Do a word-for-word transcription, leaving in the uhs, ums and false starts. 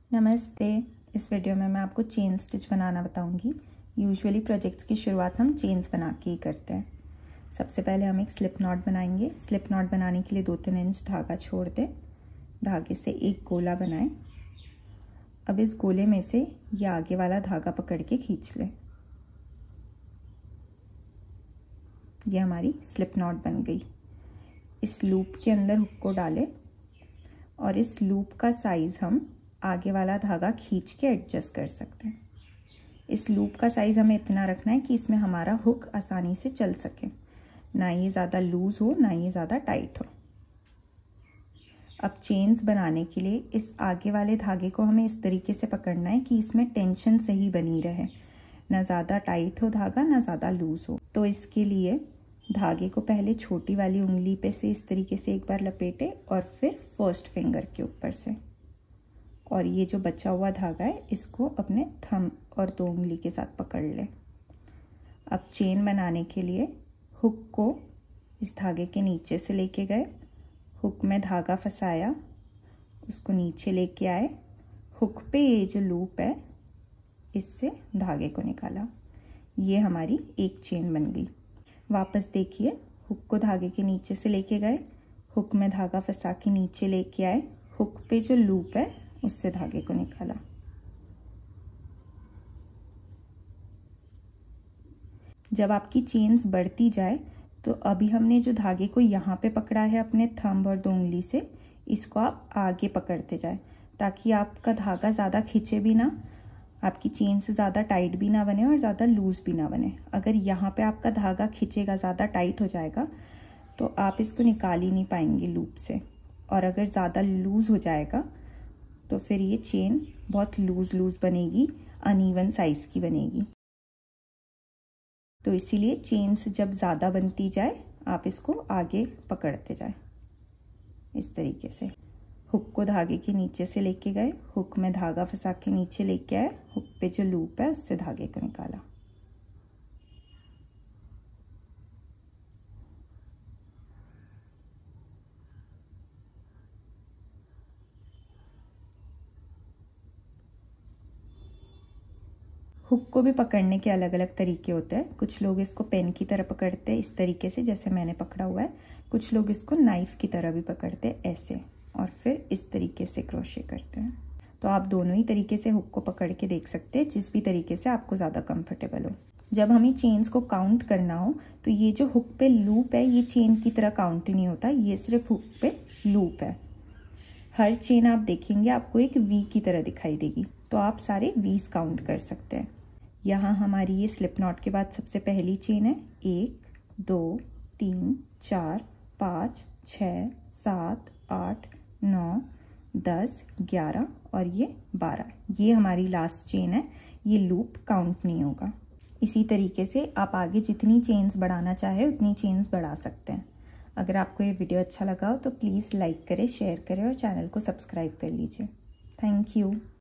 नमस्ते। इस वीडियो में मैं आपको चेन स्टिच बनाना बताऊंगी। यूजुअली प्रोजेक्ट्स की शुरुआत हम चेन्स बना के ही करते हैं। सबसे पहले हम एक स्लिप नॉट बनाएंगे। स्लिप नॉट बनाने के लिए दो तीन इंच धागा छोड़ दें। धागे से एक गोला बनाएं। अब इस गोले में से ये आगे वाला धागा पकड़ के खींच लें। ये हमारी स्लिप नॉट बन गई। इस लूप के अंदर हुक को डालें और इस लूप का साइज़ हम आगे वाला धागा खींच के एडजस्ट कर सकते हैं। इस लूप का साइज़ हमें इतना रखना है कि इसमें हमारा हुक आसानी से चल सके, ना ये ज़्यादा लूज़ हो ना ये ज़्यादा टाइट हो। अब चेन्स बनाने के लिए इस आगे वाले धागे को हमें इस तरीके से पकड़ना है कि इसमें टेंशन सही बनी रहे, ना ज़्यादा टाइट हो धागा ना ज़्यादा लूज़ हो। तो इसके लिए धागे को पहले छोटी वाली उंगली पे से इस तरीके से एक बार लपेटे और फिर फर्स्ट फिंगर के ऊपर से, और ये जो बचा हुआ धागा है इसको अपने थंब और दो उंगली के साथ पकड़ लें। अब चेन बनाने के लिए हुक को इस धागे के नीचे से लेके गए, हुक में धागा फंसाया, उसको नीचे लेके आए, हुक पे ये जो लूप है इससे धागे को निकाला। ये हमारी एक चेन बन गई। वापस देखिए, हुक को धागे के नीचे से लेके गए, हुक में धागा फंसा के नीचे लेके आए, हुक पे जो लूप है उससे धागे को निकाला। जब आपकी चेन्स बढ़ती जाए तो अभी हमने जो धागे को यहाँ पे पकड़ा है अपने थंब और दो उंगली से, इसको आप आगे पकड़ते जाए ताकि आपका धागा ज़्यादा खींचे भी ना, आपकी चेन से ज़्यादा टाइट भी ना बने और ज़्यादा लूज़ भी ना बने। अगर यहाँ पे आपका धागा खींचेगा, ज़्यादा टाइट हो जाएगा तो आप इसको निकाल ही नहीं पाएंगे लूप से, और अगर ज़्यादा लूज़ हो जाएगा तो फिर ये चेन बहुत लूज़ लूज़ बनेगी, अनइवन साइज़ की बनेगी। तो इसीलिए चेन्स जब ज़्यादा बनती जाए आप इसको आगे पकड़ते जाए इस तरीके से। हुक को धागे के नीचे से लेके गए, हुक में धागा फंसा के नीचे लेके आए, हुक पे जो लूप है उससे धागे को निकाला। हुक को भी पकड़ने के अलग अलग तरीके होते हैं। कुछ लोग इसको पेन की तरह पकड़ते हैं इस तरीके से जैसे मैंने पकड़ा हुआ है, कुछ लोग इसको नाइफ की तरह भी पकड़ते हैं ऐसे, और फिर इस तरीके से क्रोशे करते हैं। तो आप दोनों ही तरीके से हुक को पकड़ के देख सकते हैं, जिस भी तरीके से आपको ज़्यादा कंफर्टेबल हो। जब हमें चेन्स को काउंट करना हो तो ये जो हुक पे लूप है ये चेन की तरह काउंट नहीं होता, ये सिर्फ हुक पे लूप है। हर चेन आप देखेंगे आपको एक वी की तरह दिखाई देगी, तो आप सारे वीज काउंट कर सकते हैं। यहाँ हमारी ये स्लिप नॉट के बाद सबसे पहली चेन है, एक दो तीन चार पाँच छः सात आठ नौ दस ग्यारह और ये बारह, ये हमारी लास्ट चेन है। ये लूप काउंट नहीं होगा। इसी तरीके से आप आगे जितनी चेन्स बढ़ाना चाहे उतनी चेन्स बढ़ा सकते हैं। अगर आपको ये वीडियो अच्छा लगा हो तो प्लीज़ लाइक करें, शेयर करें और चैनल को सब्सक्राइब कर लीजिए। Thank you.